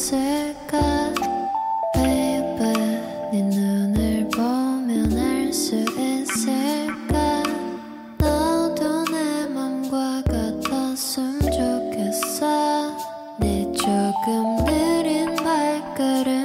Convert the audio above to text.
있을까 baby 네 눈을 보면 알 수 있을까 너도 내 맘과 같았으면 좋겠어 네 조금 느린 발걸음